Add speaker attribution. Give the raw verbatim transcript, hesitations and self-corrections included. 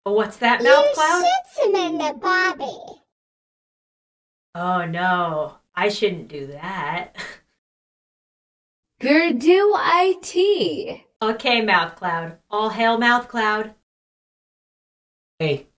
Speaker 1: Oh, what's that, Mouth
Speaker 2: You
Speaker 1: Cloud?
Speaker 2: should surrender Bobby.
Speaker 1: Oh no, I shouldn't do that.
Speaker 3: Gerdu I T.
Speaker 1: Okay, Mouth Cloud. All hail, Mouth Cloud.
Speaker 4: Hey,